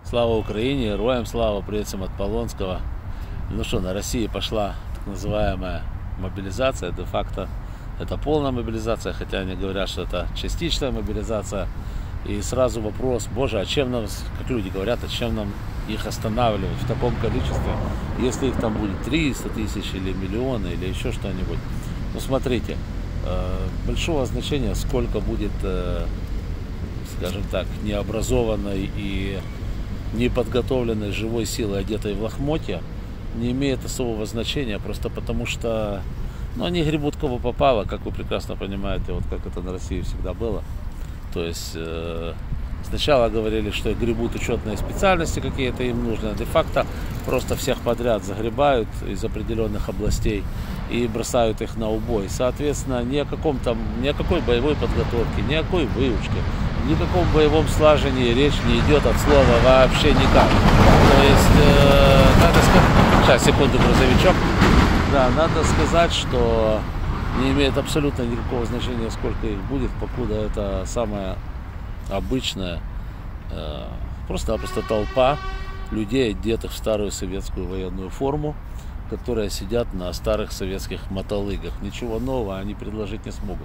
Слава Украине, героям слава, привет всем от Полонского. Ну что, на России пошла так называемая мобилизация, де-факто это полная мобилизация, хотя они говорят, что это частичная мобилизация. И сразу вопрос, боже, а чем нам, как люди говорят, а чем нам их останавливать в таком количестве, если их там будет 300 тысяч или миллионы или еще что-нибудь. Ну смотрите, большого значения, сколько будет, скажем так, необразованной и неподготовленной живой силы, одетой в лохмотья, не имеет особого значения, просто потому что они гребут кого попало, как вы прекрасно понимаете, вот как это на России всегда было. То есть сначала говорили, что гребут учетные специальности какие-то им нужны, а де-факто просто всех подряд загребают из определенных областей и бросают их на убой. Соответственно, ни о какой боевой подготовке, ни о какой выучке, ни о каком боевом слажении речь не идет от слова вообще никак. То есть, надо сказать, сейчас, секунду, грузовичок. Да, надо сказать, что не имеет абсолютно никакого значения, сколько их будет, покуда это самая обычная, просто-напросто толпа людей, одетых в старую советскую военную форму, которые сидят на старых советских мотолыгах. Ничего нового они предложить не смогут.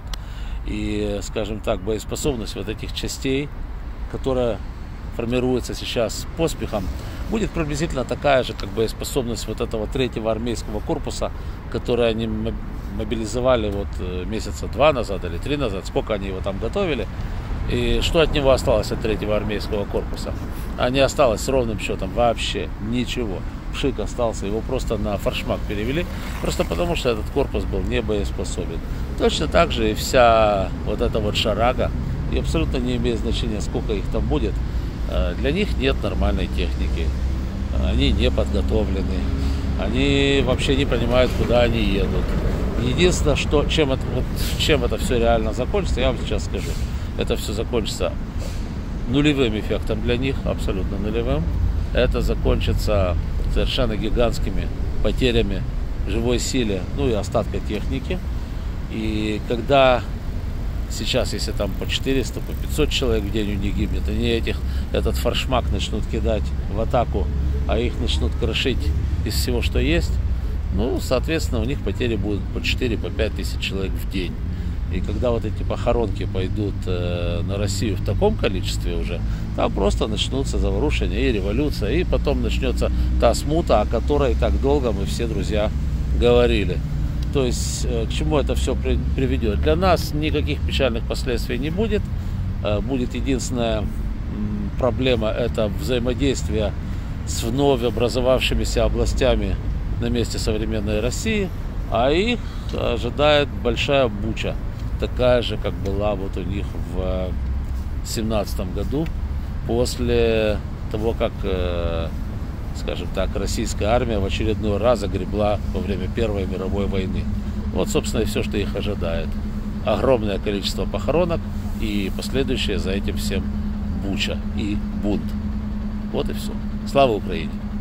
И, скажем так, боеспособность вот этих частей, которая формируется сейчас поспехом, будет приблизительно такая же, как боеспособность вот этого 3-го армейского корпуса, который они мобилизовали вот месяца 2 назад или 3 назад, сколько они его там готовили. И что от него осталось, от 3-го армейского корпуса? А не осталось ровным счетом вообще ничего. Пшик остался, его просто на форшмак перевели, просто потому что этот корпус был не боеспособен. Точно так же и вся вот эта вот шарага, и абсолютно не имеет значения, сколько их там будет, для них нет нормальной техники, они не подготовлены, они вообще не понимают, куда они едут. Единственное, чем это все реально закончится, я вам сейчас скажу. Это все закончится нулевым эффектом для них, абсолютно нулевым. Это закончится совершенно гигантскими потерями в живой силе, и остатка техники. И когда сейчас, если там по 400, по 500 человек в день у них гибнет, они этот форшмак начнут кидать в атаку, а их начнут крошить из всего, что есть, соответственно, у них потери будут по 4, по 5 тысяч человек в день. И когда вот эти похоронки пойдут на Россию в таком количестве уже, там просто начнутся заварушения и революция, и потом начнется та смута, о которой так долго мы все, друзья, говорили. То есть, к чему это все приведет? Для нас никаких печальных последствий не будет. Будет единственная проблема – это взаимодействие с вновь образовавшимися областями на месте современной России, а их ожидает большая буча, такая же, как была вот у них в 17 году, после того, как, скажем так, российская армия в очередной раз загребла во время Первой мировой войны. Вот, собственно, и все, что их ожидает. Огромное количество похоронок и последующее за этим всем буча и бунт. Вот и все. Слава Украине!